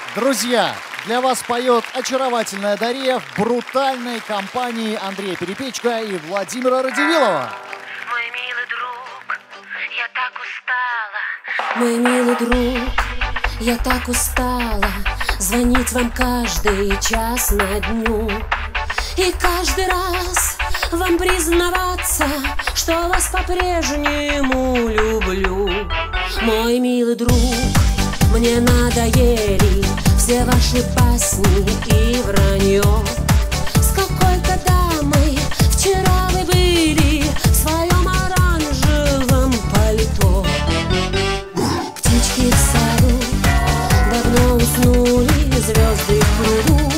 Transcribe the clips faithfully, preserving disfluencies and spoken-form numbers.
Друзья, для вас поет очаровательная Дарья в брутальной компании Андрея Перепечка и Владимира Радивилова. Мой милый друг, я так устала. Мой милый друг, я так устала звонить вам каждый час на дню. И каждый раз вам признаваться, что вас по-прежнему люблю. Мой милый друг, мне надоели все ваши басни и вранье. С какой-то дамой вчера вы были в своем оранжевом пальто. Птички в саду давно уснули, звезды в пруду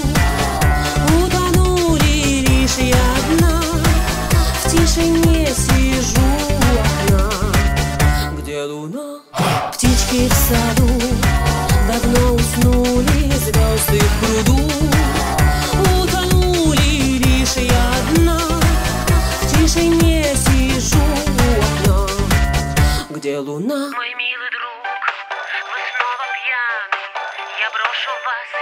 утонули, лишь я одна в тишине сижу у окна. Где луна? Птички в саду давно уснули, звезды в пруду утонули, лишь я одна в тишине сижу у окна. Где луна? Мой милый друг, вы снова пьяны. Я брошу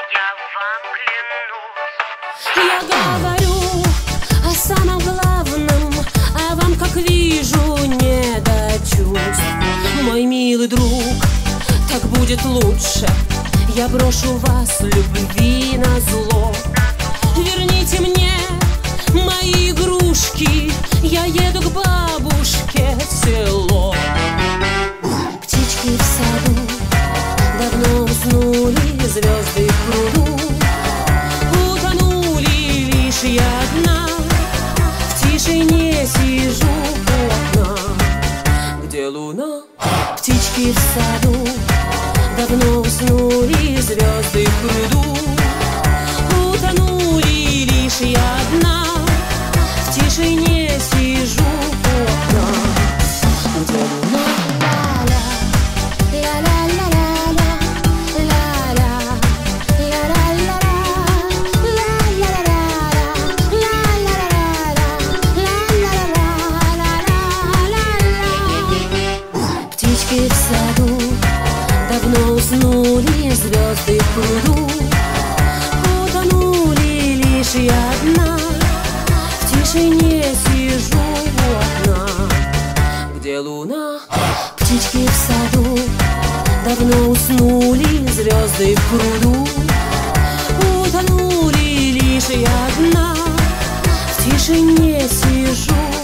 вас, я вам клянусь. Я говорю о самом главном, а вам, как вижу, не до чувств. Мой милый друг, так будет лучше. Я брошу вас любви назло. Верните мне мои игрушки, я еду к бабушке в село. Птички в саду давно уснули, звезды в пруду утонули, лишь я одна в тишине сижу у окна. Где луна? Птички в саду давно уснули, звезды в пруду утонули, лишь я одна в тишине сижу у окна. Где луна? Птички в саду давно уснули, звезды в пруду утонули, лишь я одна в тишине сижу у окна. Где луна? Птички в саду давно уснули, звезды в пруду утонули, лишь я одна в тишине сижу.